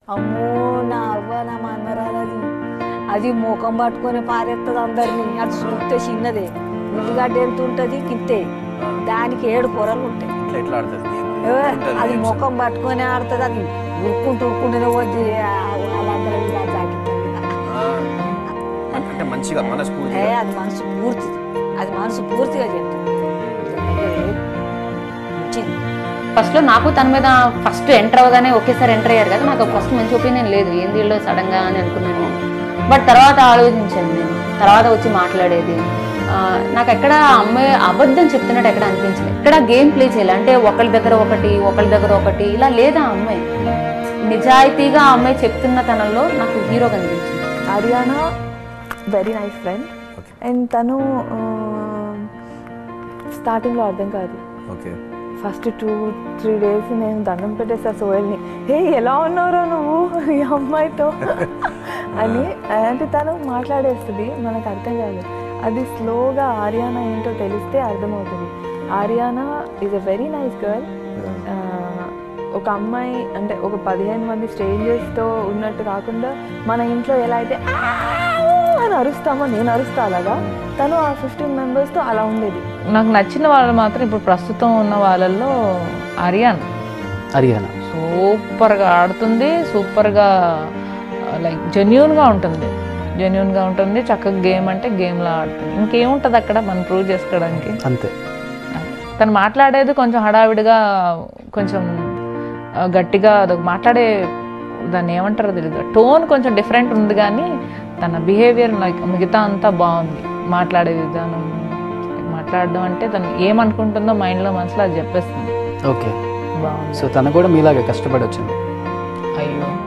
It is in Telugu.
అమ్మో నా అవ్వ నా మనరాలది అది ముఖం పట్టుకొని పారేస్తుంది అందరినీ. అది చూస్తే చిన్నదే, ఉల్లిగడ్డ ఎంత ఉంటుంది కింతే, దానికి 7 పొరలు ఉంటాయి. అది ముఖం పట్టుకొని ఆడుతుంది. అది ఉరుక్కుంటూనే వద్ది వాళ్ళందరూ అది మనసు పూర్తి, అది మనసు పూర్తిగా చెప్తుంది. ఫస్ట్లో నాకు తన మీద ఫస్ట్ ఎంటర్ అవ్వగానే ఒకేసారి ఎంటర్ అయ్యారు కదా, నాకు ఫస్ట్ మంచి ఒపీనియన్ లేదు, ఏంది వీళ్ళు సడన్గా అని అనుకున్నాను. బట్ తర్వాత ఆలోచించాను నేను, తర్వాత వచ్చి మాట్లాడేది. నాకు ఎక్కడ అమ్మాయి అబద్ధం చెప్తున్నట్టు ఎక్కడ అనిపించలేదు. ఎక్కడ గేమ్ ప్లే చేయాలి అంటే ఒకరి దగ్గర ఒకటి ఇలా లేదా. అమ్మాయి నిజాయితీగా ఆ అమ్మాయి చెప్తున్న తనలో నాకు హీరో కనిపించింది. Ariyana very nice friend. And తను స్టార్టింగ్లో అర్థం కాదు. ఫస్ట్ 2-3 days నేను దండం పెట్టేసా సోయల్ని, హే ఎలా ఉన్నారో నువ్వు ఈ అమ్మాయితో అని. అంటే తను మాట్లాడేస్తుంది, మనకు అర్థం కాదు. అది స్లోగా ఆర్యానా ఏంటో తెలిస్తే అర్థమవుతుంది. Ariyana is a very nice girl. ఒక అమ్మాయి అంటే ఒక 15 మంది స్ట్రేంజర్స్తో ఉన్నట్టు కాకుండా మన ఇంట్లో ఎలా అయితే అని అరుస్తామో, నేను అరుస్తా అలాగా, తను ఆ 15 members-తో అలా ఉండేది. నాకు నచ్చిన వాళ్ళు మాత్రం ఇప్పుడు ప్రస్తుతం ఉన్న వాళ్ళల్లో ఆర్యానా సూపర్గా ఆడుతుంది, సూపర్గా లైక్ జెన్యూన్గా ఉంటుంది, చక్కగా గేమ్ అంటే గేమ్లా ఆడుతుంది. ఇంకేముంటుంది అక్కడ మనం ప్రూవ్ చేసుకోవడానికి అంతే. తను మాట్లాడేది కొంచెం హడావిడిగా, కొంచెం గట్టిగా మాట్లాడే, దాన్ని ఏమంటారో తెలియదు, టోన్ కొంచెం డిఫరెంట్ ఉంది. కానీ తన బిహేవియర్ లైక్ మిగతా అంతా బాగుంది. మాట్లాడే విధానం, మాట్లాడడం అంటే తను ఏమనుకుంటుందో మైండ్లో మనసులో అది చెప్పేస్తుంది. ఓకే బాగుంది. సో తను కూడా మీలాగే కష్టపడి వచ్చింది. అయ్యో